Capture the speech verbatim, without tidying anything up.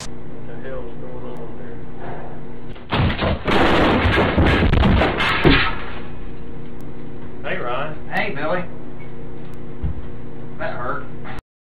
What the hell's going on there? Hey, Ryan. Hey, Billy. That hurt.